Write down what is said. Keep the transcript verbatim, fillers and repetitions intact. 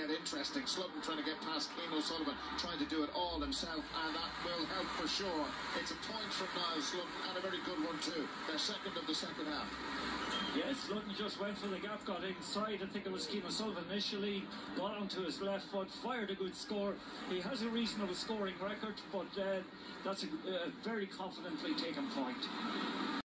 get interesting. Sludden trying to get past Keane O'Sullivan, trying to do it all himself, and that will help for sure. It's a point from Niall, Sludden, and a very good one too. Their second of the second half. Yes, Sludden just went for the gap, got inside. I think it was Keane O'Sullivan initially, got onto his left foot, fired a good score. He has a reasonable scoring record, but uh, that's a, a very confidently taken point.